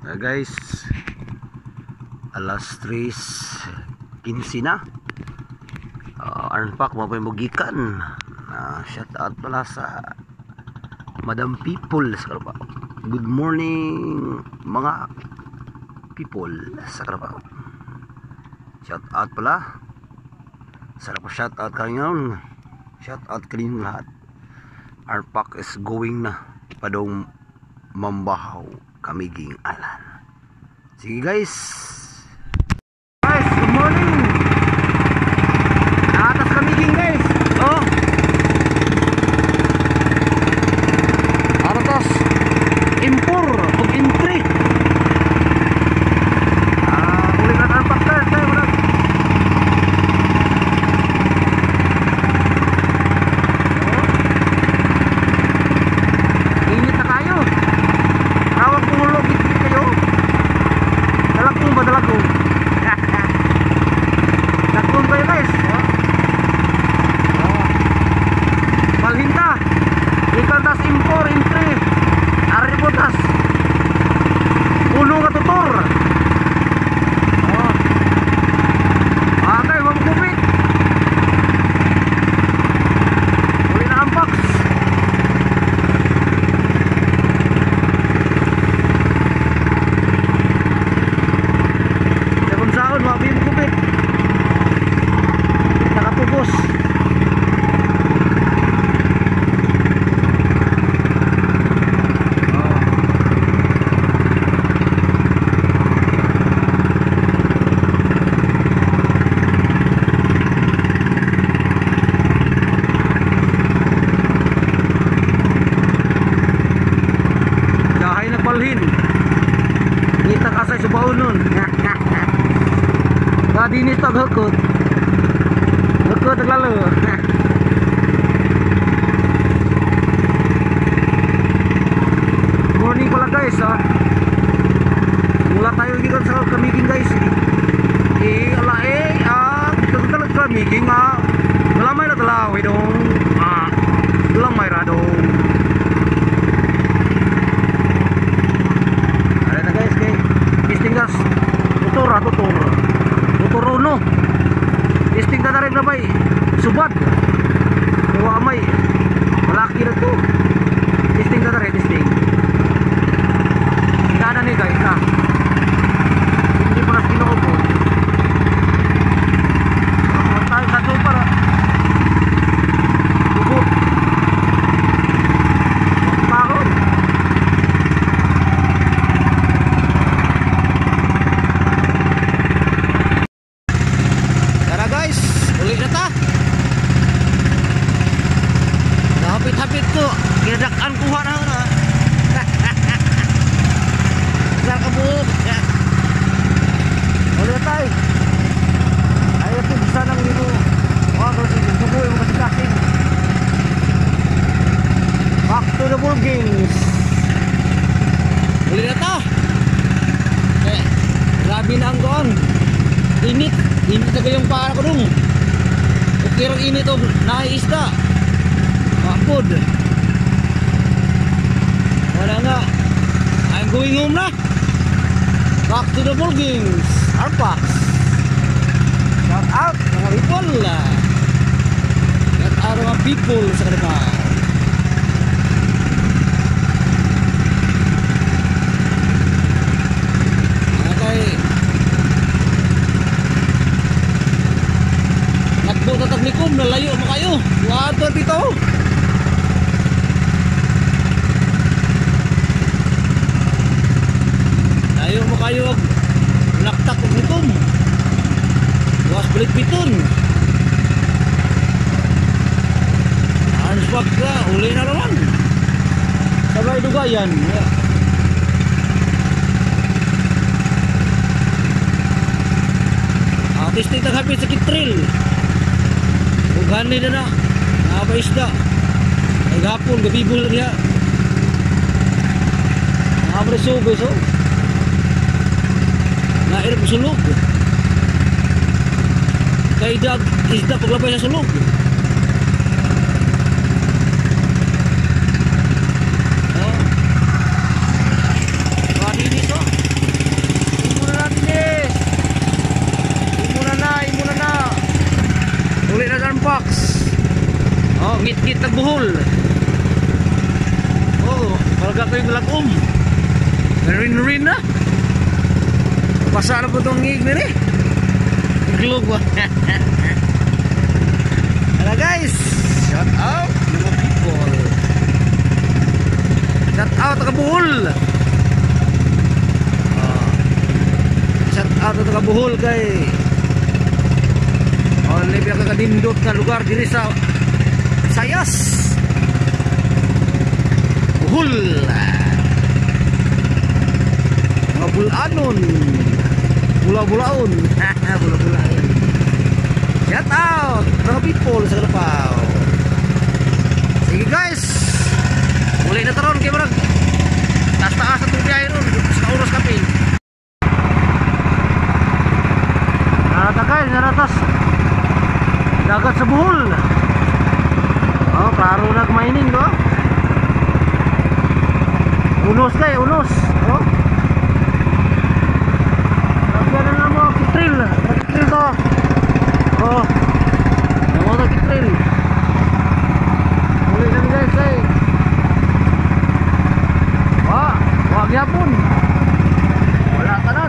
Guys, alas 3:15 na. Arnpak mapay mugikan. Shout out pala sa Madam People sa Carabao. Good morning mga people sa Carabao. Shout out pala. Sarap shout out kanyon. Shout out kaninyong lahat. Arnpak is going na padong Mambahaw, Camiguin Island. Sige guys. Guys, good morning. Naatas Camiguin guys. Oh. Aratas impor ug entry. Uli na ang pakter tayo bro. Init na kayo. Tawag kong ulog kayo. Dalagong ba dalagong? Dalagong kayo guys. Balhinta. Ikan tas impor, entry. Aribotas. Puno nga tutor. Okay, magkupit. Uli na ang box. Sahon, wabi yung kupit. Nakapugos. Kahay nagbalhin. Ngita kasay subaon nun. Dinis tag hukut lalu. Morning pala guys mula tayo dito sa Camiguin guys. Kita Camiguin malamay na talawi dong. Malamay ra dong. Ada na guys kay istingas tutor. Turuno testing na rin na bay subad kuha may malaki na to testing na rin testing kada ni guys hindi pa nas kinuupo tayo sa super bubot bakon ulit na ta. Hapit-hapit ko kinadak-an kuha na na. Saan ka buhok ulit na tayo. Ayaw ito bisa lang nilo dugoy mo kasi kasing back to the ball games. Ulit na ta. Grabe na ang goon. Init na kayong para ko dong. Kirang init o naiisda. Mapod. Wala nga. I'm going home na. Back to the ball games. Arnpak. Shout out mga people. Shout out mga people sa kanila. Tatagnikom, nalayo mo kayo. Wato dito. Layo mo kayo. Naktak o nikom. Bukas balik piton. Answag ka. Uli na naman. Sabay dugayan. Testing naghapit sa kitril. Gani na nakaba isda naghapon gabibol na niya nakabra sugo nairap sa sulog kay isda paglabay sa sulog kani dito Rin na. Basa na po itong ngig na rin. Glog ba? Hello guys. Shout out mga people. Shout out taga Bohol. Shout out taga Bohol kay lebih ka kadindot na lugar diri sa Sayas. Bohol. Mga bulanon. Bula-bulaon. Bula-bulaon. Shout out mga people sa Kalapaw. Sige guys. Mulai na taron kay marag taas-taas sa tubig ron sa oras kapil. Narata guys, naratas dagat sa Bohol. Oh, klaro nag-mining do. Unos kay, unos. Oh. Lagyan na mo kitril. Kitril to. Oh. Namo to kitril. Muli na guys kay. Wag yapon. Wala tanan.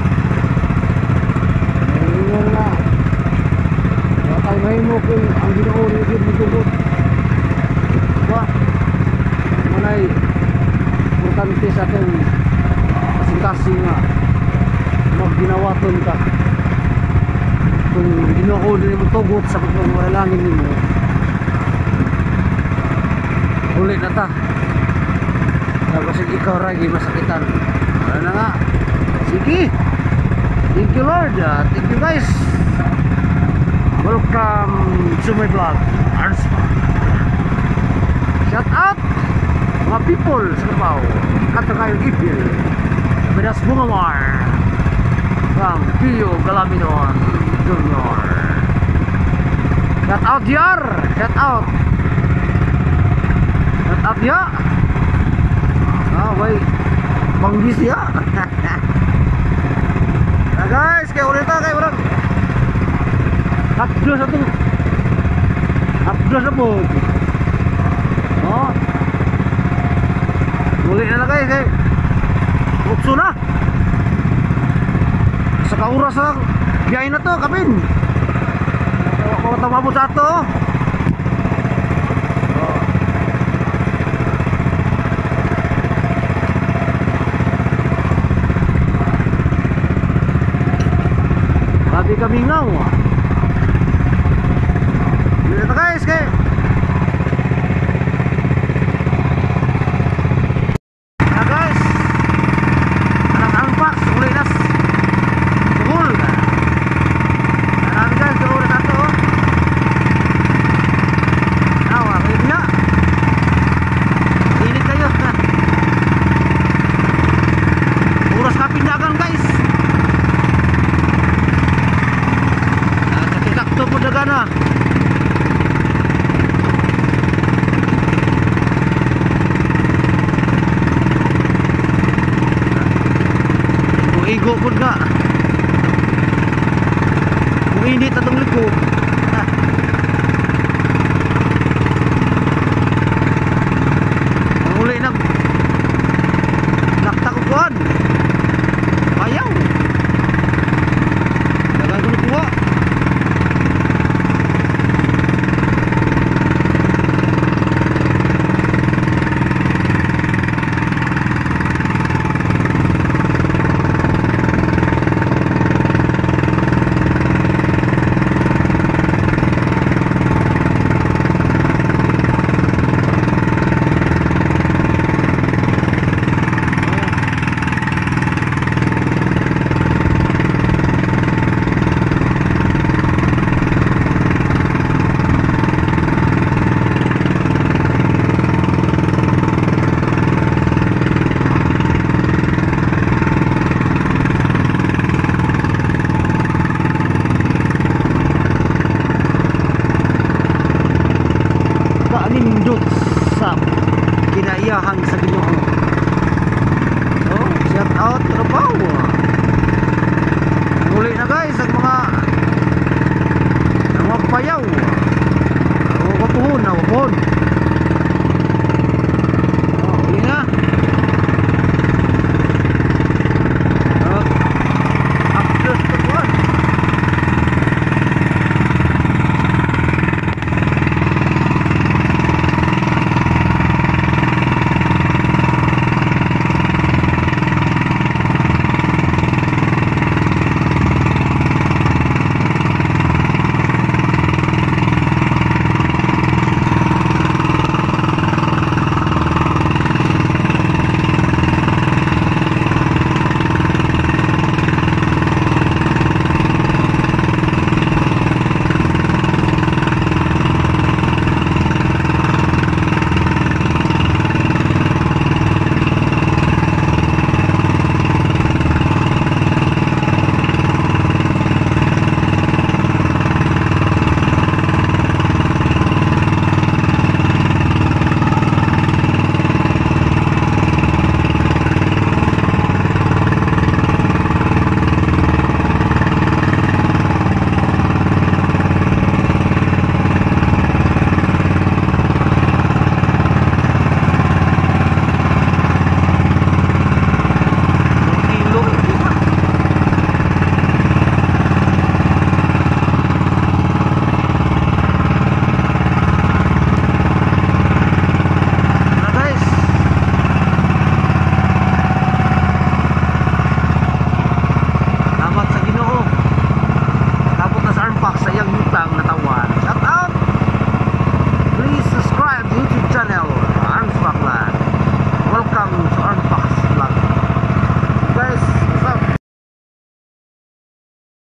Ayun na. Bakal may mo kung ang Ginoo ni gid ba? Manay importante sa ating kasing-kasing nga magginawaton ka. Kung Ginoo ni mo tugot sa pagmamahalaangin nimo. Ulit na ta. Kasi ikaw lagi masakitan. Wala na nga. Sige. Thank you Lord. Thank you guys. Welcome to my vlog. Arspa. Shout out mga people sa Kalapaw. Kata kayo Ipil. Bedas Bungawar. From Pio Galaminon Junior. Shout out Jar. Shout out. Shout out ya. Wait, banggis ya. Nah guys, kayak udah tak kayak orang. Abdul satu. Abdul sebut. Oh. Boleh na guys, kayak. Ukso na. Sa kauras lang. Biyahe na to, kapin. Kalau tamabot sa ato. Sabi kami ngaw. Dito guys kay. Na guys. Anak ampas uli nas. Bohol. Ano guys, ulit ato. Awa, kayo bila. Init kayo. Uras kapindagan guys. Sakto po daga na. Igo po nga. Kung init atong likod.